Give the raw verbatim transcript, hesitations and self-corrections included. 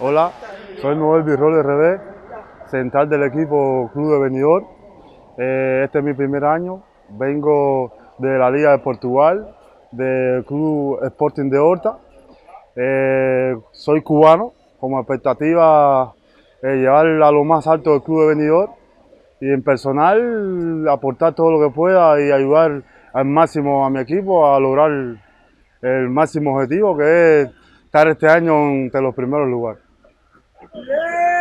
Hola, soy Noel Birrol R D, central del equipo Club de Benidorm. Eh, este es mi primer año, vengo de la Liga de Portugal, del Club Sporting de Horta. Eh, soy cubano, como expectativa eh, llevar a lo más alto del Club de Benidorm y en personal aportar todo lo que pueda y ayudar al máximo a mi equipo a lograr el máximo objetivo, que es estar este año entre los primeros lugares.